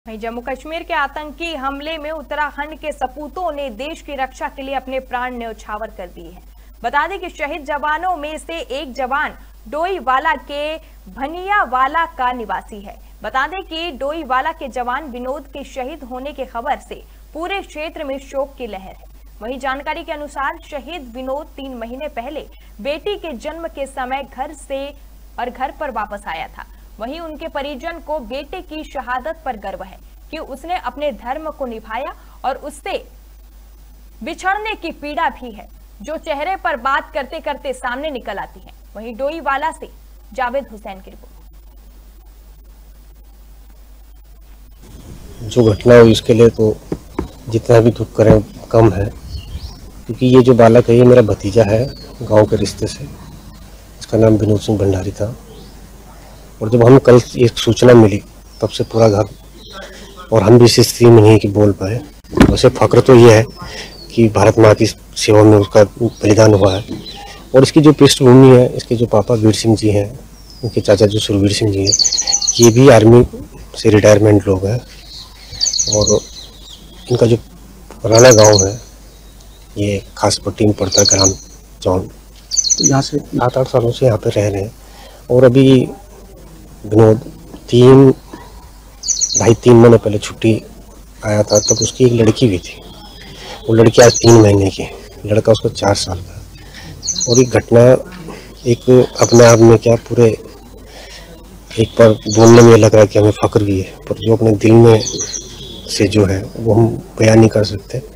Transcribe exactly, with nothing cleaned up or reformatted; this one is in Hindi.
वहीं जम्मू कश्मीर के आतंकी हमले में उत्तराखंड के सपूतों ने देश की रक्षा के लिए अपने प्राण न्यौछावर कर दिए हैं। बता दें कि शहीद जवानों में से एक जवान डोईवाला के भनियावाला का निवासी है। बता दें कि डोईवाला के जवान विनोद के शहीद होने की खबर से पूरे क्षेत्र में शोक की लहर है। वहीं जानकारी के अनुसार शहीद विनोद तीन महीने पहले बेटी के जन्म के समय घर से और घर पर वापस आया था। वहीं उनके परिजन को बेटे की शहादत पर गर्व है कि उसने अपने धर्म को निभाया और उससे बिछड़ने की पीड़ा भी है जो चेहरे पर बात करते करते सामने निकल आती है। वहीं डोईवाला से जावेद हुसैन की रिपोर्ट। जो घटना हुई उसके लिए तो जितना भी दुख करें कम है, क्योंकि ये जो बालक है ये मेरा भतीजा है गांव के रिश्ते से। इसका नाम विनोद सिंह भंडारी था। और जब हम कल एक सूचना मिली तब से पूरा घर और हम भी इस स्थिति में नहीं कि बोल पाए। वैसे फक्र तो ये है कि भारत माँ की सेवा में उसका बलिदान हुआ है। और इसकी जो पृष्ठभूमि है, इसके जो पापा वीर सिंह जी हैं, इनके चाचा जो सुरवीर सिंह जी हैं, ये भी आर्मी से रिटायरमेंट लोग हैं। और इनका जो पुराना गांव है ये खास पट्टी में पड़ता है, ग्राम चौन। तो यहाँ से सात आठ सालों से यहाँ पे रह रहे हैं। और अभी विनोद तीन ढाई तीन महीने पहले छुट्टी आया था, तब उसकी एक लड़की भी थी। वो लड़की आज तीन महीने की, लड़का उसका चार साल का। और ये घटना एक अपने आप में क्या पूरे एक बार बोलने में लग रहा है कि हमें फख्र भी है, पर जो अपने दिल में से जो है वो हम बयान नहीं कर सकते।